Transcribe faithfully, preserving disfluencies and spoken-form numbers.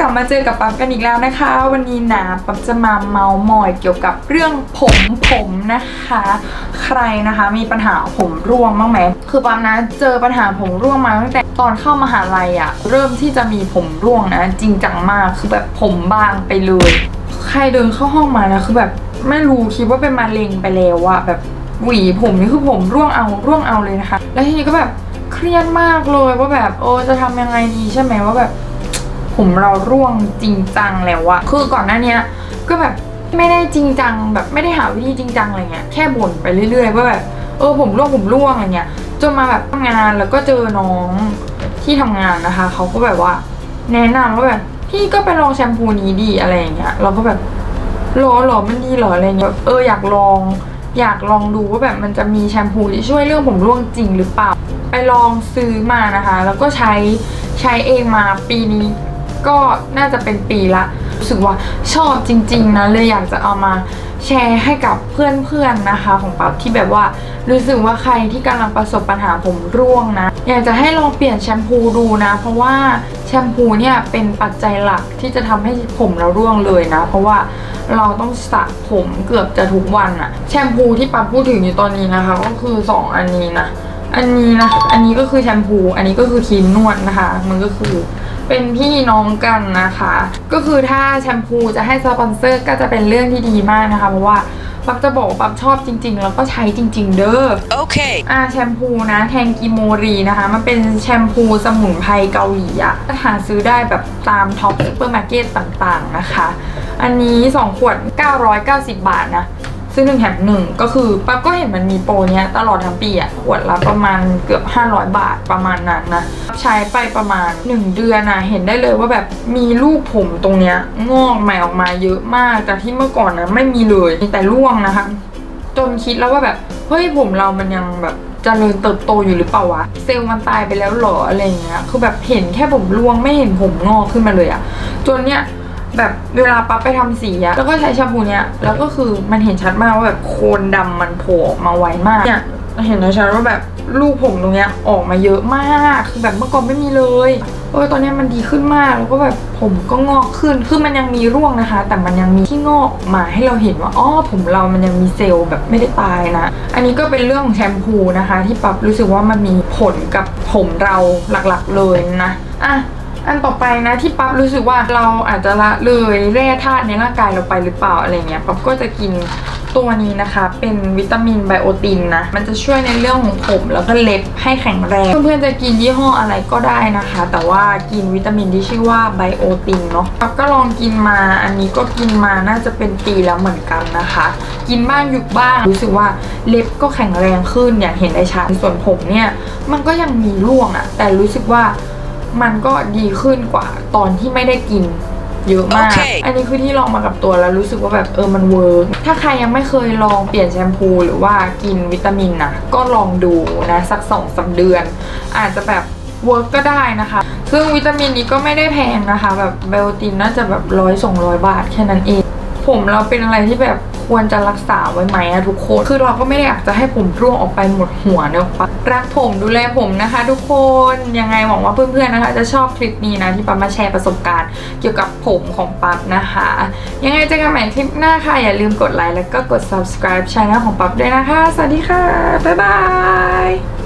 บมาเจอกับปั๊บกันอีกแล้วนะคะวันนี้นะปั๊บจะมาเมาส์มอยเกี่ยวกับเรื่องผมผมนะคะใครนะคะมีปัญหาผมร่วงบ้างไหมคือปั๊บนะเจอปัญหาผมร่วงมาตั้งแต่ตอนเข้ามหาลัยอะเริ่มที่จะมีผมร่วงนะจริงจังมากคือแบบผมบางไปเลยใครเดินเข้าห้องมานะคือแบบไม่รู้คิดว่าเป็นมะเร็งไปแล้วอะแบบหวีผมนี่คือผมร่วงเอาร่วงเอาเลยนะคะแล้วทีนี้ก็แบบเครียดมากเลยว่าแบบโอ้จะทำยังไงดีใช่ไหมว่าแบบผมเราร่วงจริงจังแล้วอะคือก่อนหน้านี้ก็แบบไม่ได้จริงจังแบบไม่ได้หาวิธีจริงจังอะไรเงี้ยแค่บ่นไปเรื่อยๆว่าแบบเออผมร่วงผมร่วงอะไรเงี้ยจนมาแบบทำงานแล้วก็เจอน้องที่ทำงานนะคะเขาก็แบบว่าแนะนำว่าแบบพี่ก็ไปลองแชมพูนี้ดีอะไรอย่างเงี้ยเราก็แบบหรอหรอมันดีหรออะไรเงี้ยเอออยากลองอยากลองดูว่าแบบมันจะมีแชมพูที่ช่วยเรื่องผมร่วงจริงหรือเปล่าไปลองซื้อมานะคะแล้วก็ใช้ใช้เองมาปีนี้ก็น่าจะเป็นปีละรู้สึกว่าชอบจริงๆนะเลยอยากจะเอามาแชร์ให้กับเพื่อนๆนะคะของปั๊บที่แบบว่ารู้สึกว่าใครที่กำลังประสบปัญหาผมร่วงนะอยากจะให้ลองเปลี่ยนแชมพูดูนะเพราะว่าแชมพูเนี่ยเป็นปัจจัยหลักที่จะทำให้ผมเราร่วงเลยนะเพราะว่าเราต้องสระผมเกือบจะทุกวันอะแชมพูที่ปั๊บพูดถึงอยู่ตอนนี้นะคะก็คือสองอันนี้นะอันนี้นะอันนี้ก็คือแชมพูอันนี้ก็คือครีมนวดนะคะมันก็คือเป็นพี่น้องกันนะคะก็คือถ้าแชมพูจะให้สปอนเซอร์ก็จะเป็นเรื่องที่ดีมากนะคะเพราะว่าปั๊บจะบอกปั๊บชอบจริงๆแล้วก็ใช้จริงๆเด้อโอเคอ่าแชมพูนะแทงกิโมรีนะคะมันเป็นแชมพูสมุนไพรเกาหลีอะหาซื้อได้แบบตามท็อปซูเปอร์มาร์เก็ตต่างๆนะคะอันนี้สองขวดเก้าร้อยเก้าสิบบาทนะซื้อหนึ่งแถมหนึ่งก็คือปั๊บก็เห็นมันมีโปรเนี้ยตลอดทั้งปีอะขวดละประมาณเกือบห้าร้อยบาทประมาณนั้นนะใช้ไปประมาณหนึ่งเดือนนะเห็นได้เลยว่าแบบมีลูกผมตรงเนี้ยงอกใหม่ออกมาเยอะมากจากที่เมื่อก่อนนะไม่มีเลยมีแต่ร่วงนะคะจนคิดแล้วว่าแบบเฮ้ยผมเรามันยังแบบเจริญเติบโตอยู่หรือเปล่าวะเซลล์มันตายไปแล้วหรออะไรเงี้ยคือแบบเห็นแค่ผมร่วงไม่เห็นผมงอกขึ้นมาเลยอะจนเนี้ยแบบเวลาปั๊บไปทำสีอะแล้วก็ใช้แชมพูเนี้ยแล้วก็คือมันเห็นชัดมากว่าแบบโคนดำมันโผล่ออกมาไวมากเนี่ยเห็นชัดว่าแบบลูกผมตรงเนี้ยออกมาเยอะมากคือแบบเมื่อก่อนไม่มีเลยเออตอนนี้มันดีขึ้นมากแล้วก็แบบผมก็งอกขึ้นคือมันยังมีร่วงนะคะแต่มันยังมีที่งอกมาให้เราเห็นว่าอ๋อผมเรามันยังมีเซลล์แบบไม่ได้ตายนะอันนี้ก็เป็นเรื่องของแชมพูนะคะที่ปั๊บรู้สึกว่ามันมีผลกับผมเราหลักๆเลยนะอ่ะอันต่อไปนะที่ปั๊บรู้สึกว่าเราอาจจะละเลยแร่ธาตุในร่างกายเราไปหรือเปล่าอะไรเงี้ยปั๊บก็จะกินตัวนี้นะคะเป็นวิตามินไบโอตินนะมันจะช่วยในเรื่องของผมแล้วก็เล็บให้แข็งแรงเพื่อนๆจะกินยี่ห้ออะไรก็ได้นะคะแต่ว่ากินวิตามินที่ชื่อว่าไบโอตินเนาะปั๊บก็ลองกินมาอันนี้ก็กินมาน่าจะเป็นปีแล้วเหมือนกันนะคะกินบ้างหยุดบ้างรู้สึกว่าเล็บก็แข็งแรงขึ้นอย่างเห็นได้ชัดส่วนผมเนี่ยมันก็ยังมีร่วงอะแต่รู้สึกว่ามันก็ดีขึ้นกว่าตอนที่ไม่ได้กินเยอะมาก okay. อันนี้คือที่ลองมากับตัวแล้วรู้สึกว่าแบบเออมันเวิร์กถ้าใครยังไม่เคยลองเปลี่ยนแชมพูหรือว่ากินวิตามินนะก็ลองดูนะสักสองสามเดือนอาจจะแบบเวิร์กก็ได้นะคะซึ่งวิตามินนี้ก็ไม่ได้แพงนะคะแบบไบโอตินน่าจะแบบร้อยสองร้อยบาทแค่นั้นเองผมเราเป็นอะไรที่แบบควรจะรักษาไว้ไหมอะทุกคนคือเราก็ไม่ได้อยากจะให้ผมร่วงออกไปหมดหัวเนอะปะรักผมดูแลผมนะคะทุกคนยังไงหวังว่าเพื่อนๆนะคะจะชอบคลิปนี้นะที่ปั๊บมาแชร์ประสบการณ์เกี่ยวกับผมของปั๊บนะคะยังไงเจอกันใหม่คลิปหน้าค่ะอย่าลืมกดไลค์แล้วก็กด ซับสไครบ์ ช่องของปั๊บด้วยนะคะสวัสดีค่ะบ๊ายบาย